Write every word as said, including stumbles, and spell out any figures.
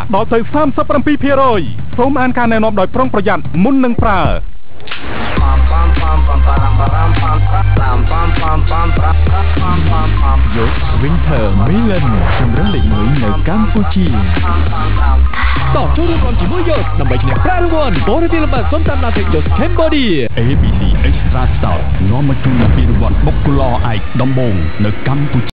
ដល់ទៅសាមសិបប្រាំពីរភាគរយសូមអានការណែនាំដោយប្រុងប្រយ័ត្នមុននឹងប្រើយក Winter Melon សម្រាប់លេខមួយនៅកម្ពុជាតោះចូលរួមរំជាមួយយកដើម្បីឈ្នះប្រាក់រង្វាន់បរិយាល័យសុំតាមដានពេកយក Cambodia អេ ប៊ី ស៊ី Extra Stout នាំមកជូនពីរង្វាន់បុកគូឡឯកដំបងនៅកម្ពុជា